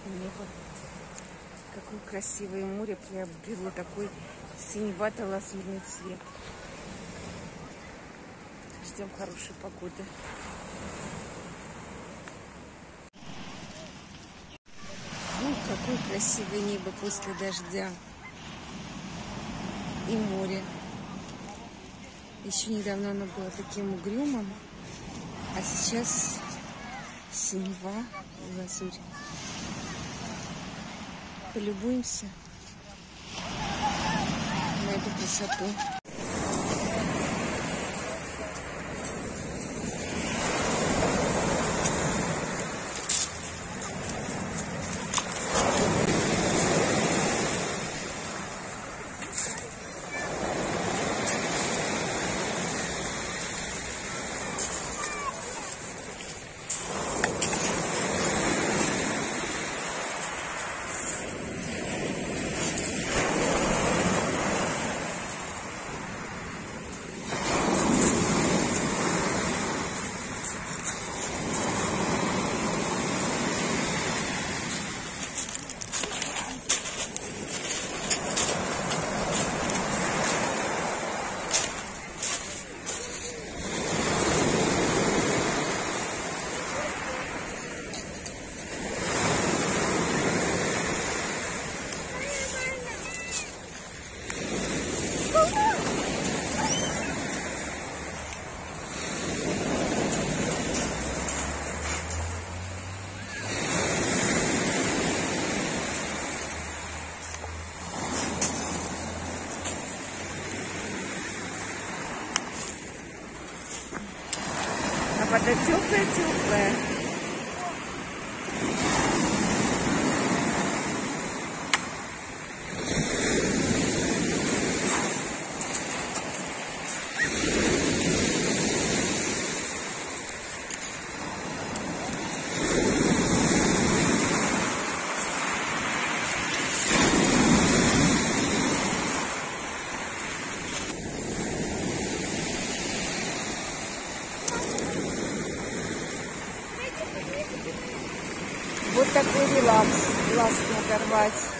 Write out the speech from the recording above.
небо. Какое красивое море приобрело такой синевато-лазурный цвет. Ждем хорошей погоды. Какое красивое небо после дождя. И море. Еще недавно оно было таким угрюмым, а сейчас синева и лазурь. Полюбуемся на эту красоту. Вода теплая-теплая. Вот такой релакс, классно оторвать.